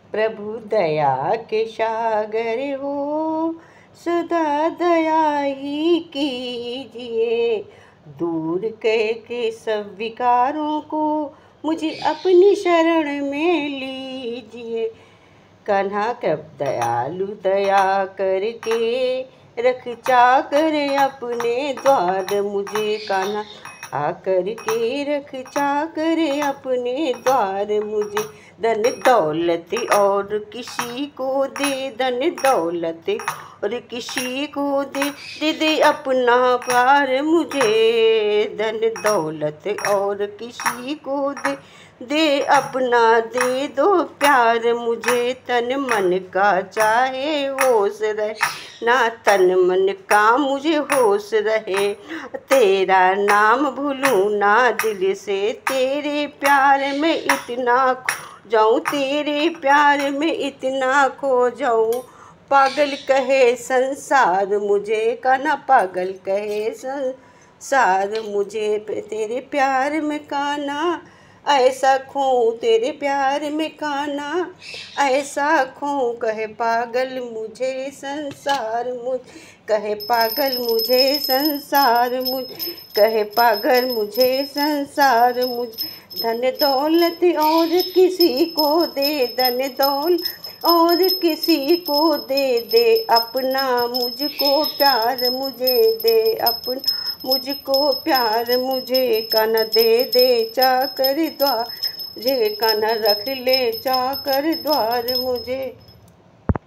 प्रभु दया के सागर हो, सदा दया ही कीजिए। दूर करके सब विकारों को मुझे अपनी शरण में लीजिए। कान्हा कब दयालु दया करके रख चाकर अपने द्वार मुझे। कान्हा आकर के रख चाकर अपने द्वार मुझे। धन दौलत और किसी को दे, धन दौलत और किसी को दे, दे दे अपना प्यार मुझे। धन दौलत और किसी को दे, दे अपना दे दो प्यार मुझे। तन मन का चाहे होश रहे, ना तन मन का मुझे होश रहे। तेरा नाम भूलूं ना दिल से, तेरे प्यार में इतना खो जाऊं, तेरे प्यार में इतना खो जाऊं। पागल कहे संसार मुझे, कान्हा पागल कहे संसार मुझे। तेरे प्यार में कान्हा ऐसा खो, तेरे प्यार में कान्हा ऐसा खो। कहे पागल मुझे संसार मुझ, कहे पागल मुझे संसार मुझ, कहे पागल मुझे संसार मुझ। धन दौलत और किसी को दे, धन दौलत और किसी को दे, दे अपना मुझको प्यार मुझे, दे अपना मुझको प्यार मुझे। कान्हा दे दे चाकर द्वार मुझे, कान्हा रख ले चाकर द्वार मुझे।